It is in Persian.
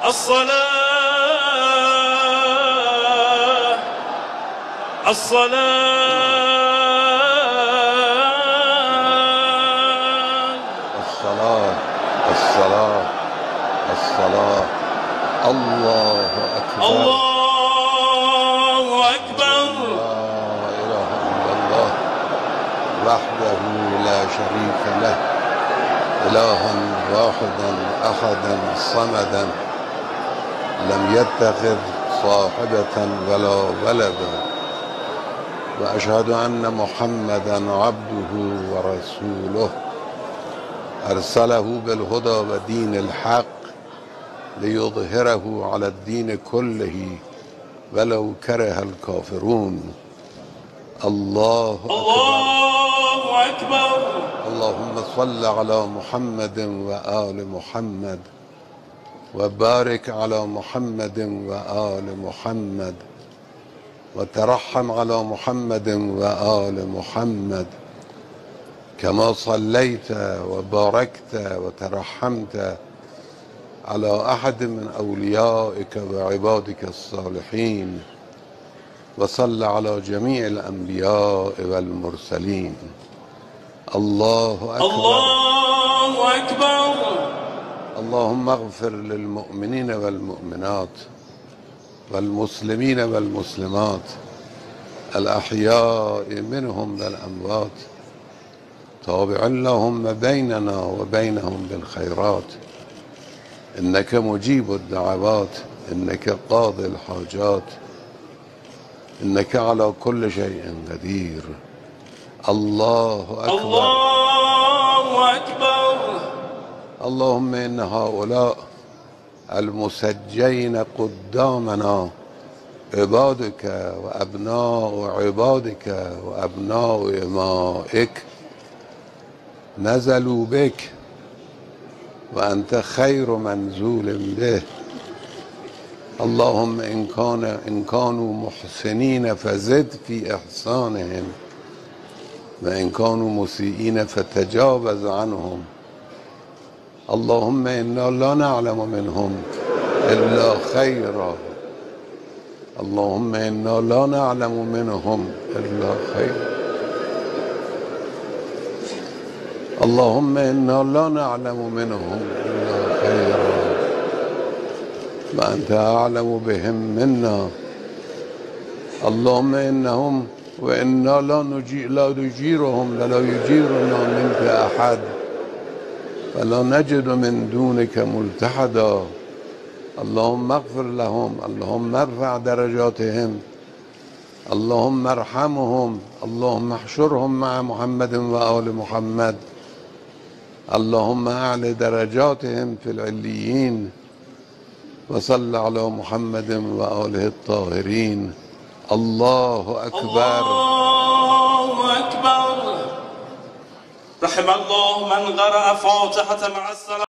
الصلاة الصلاة الصلاة الصلاة. الله أكبر الله أكبر. لا إله إلا الله وحده لا شريك له إلها واحدا أحدا صمدا لم يتخذ صاحبة ولا ولدا وأشهد أن محمدا عبده ورسوله أرسله بالهدى ودين الحق ليظهره على الدين كله ولو كره الكافرون. الله أكبر الله أكبر. اللهم صل على محمد وآل محمد وبارك على محمد وآل محمد وترحم على محمد وآل محمد كما صليت وباركت وترحمت على أحد من أوليائك وعبادك الصالحين وصل على جميع الأنبياء والمرسلين. الله أكبر الله أكبر. اللهم اغفر للمؤمنين والمؤمنات والمسلمين والمسلمات الأحياء منهم والأموات تابع لهم بيننا وبينهم بالخيرات إنك مجيب الدعوات إنك قاضي الحاجات إنك على كل شيء قدير. الله أكبر الله أكبر. اللهم إن هؤلاء المسجين قدامنا عبادك وأبناء عبادك وأبناء إمائك نزلوا بك وأنت خير منزول به. اللهم إن كانوا محسنين فزد في إحسانهم وإن كانوا مسيئين فتجاوز عنهم. اللهم إنا لا نعلم منهم إلا خيرا. اللهم إنا لا نعلم منهم إلا خيرا. اللهم إنا لا نعلم منهم إلا خيرا وأنت أعلم بهم منا. اللهم إنهم وإنا لا نجيرهم ولا يجيرنا منك أحد فلا نجد من دونك ملتحدا. اللهم اغفر لهم اللهم ارفع درجاتهم اللهم ارحمهم اللهم احشرهم مع محمد وآل محمد. اللهم أعل درجاتهم في العليين وصل على محمد وآله الطاهرين. الله أكبر الله أكبر. رحم الله من قرأ فاتحة مع السلام.